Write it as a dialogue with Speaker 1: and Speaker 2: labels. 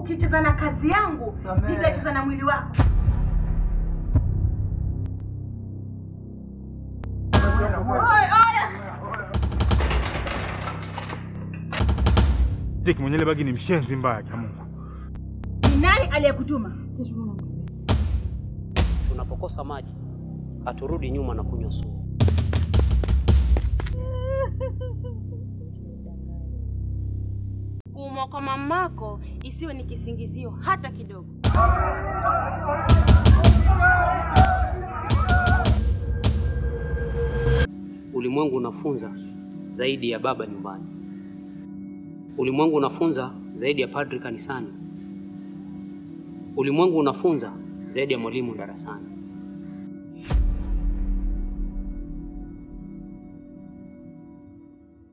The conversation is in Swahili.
Speaker 1: Ukicheza na kazi yangu, nitacheza na mwili wako.
Speaker 2: Tiki mwenye ile bagi ni mshenzi mbaya kwa Mungu.
Speaker 1: Ni nani aliyekutuma?
Speaker 3: Tunapokosa maji, haturudi nyuma na kunywa sumu.
Speaker 1: Kuumwa kwa mamako isiwe ni kisingizio hata kidogo.
Speaker 3: Ulimwengu unafunza zaidi ya baba nyumbani. Ulimwengu unafunza zaidi ya padri kanisani. Ulimwengu unafunza zaidi ya mwalimu darasani.